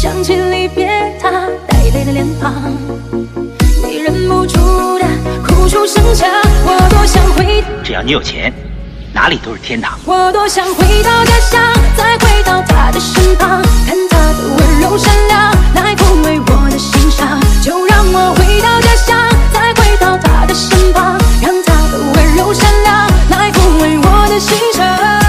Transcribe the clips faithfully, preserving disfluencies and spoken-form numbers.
想起离别他带泪的脸庞，你忍不住的哭出声响。我多想回， 只要你有钱，哪里都是天堂。 我多想回到家乡，再回到他的身旁，看他的温柔善良来抚慰我的心伤。就让我回到家乡，再回到他的身旁，让他的温柔善良来抚慰我的心伤。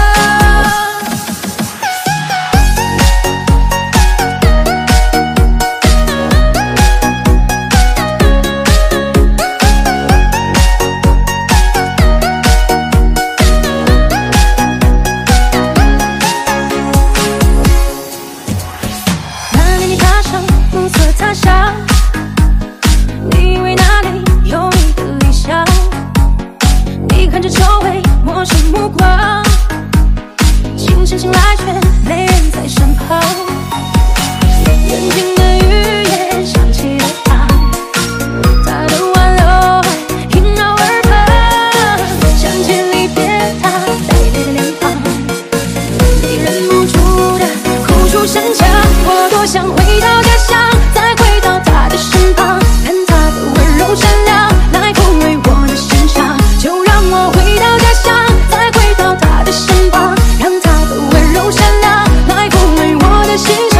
你以为那里有你的理想，你看着周围陌生目光，清晨醒来却没人在身旁。远近的雨也想起了他，他的挽留萦绕耳旁，想起离别他带泪的脸庞，你忍不住的哭出声响。我多想回到家乡，再回到他的身旁，看他的温柔善良来抚慰我的心伤。就让我回到家乡，再回到他的身旁，让他的温柔善良来抚慰我的心伤。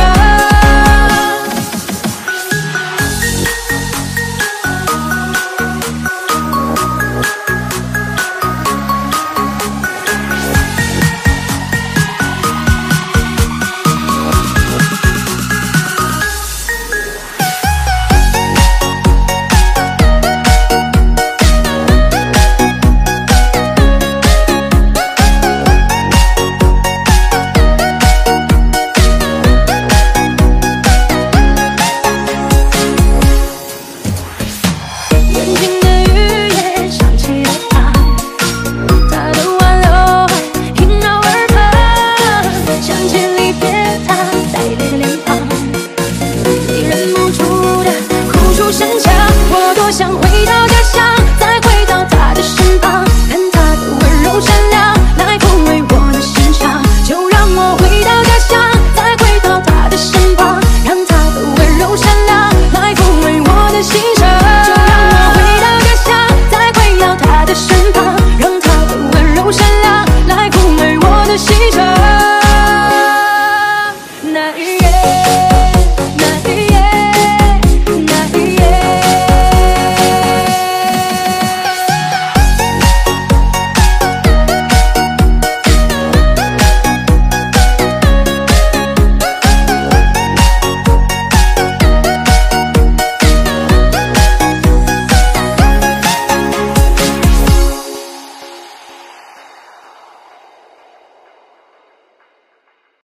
我多想回到家乡，再回到他的身旁，看他的温柔善良来抚慰我的心伤。就让我回到家乡，再回到他的身旁，让他的温柔善良来抚慰我的心伤。就让我回到家乡，再回到他的身旁，让他的温柔善良来抚慰我的心伤。那一夜。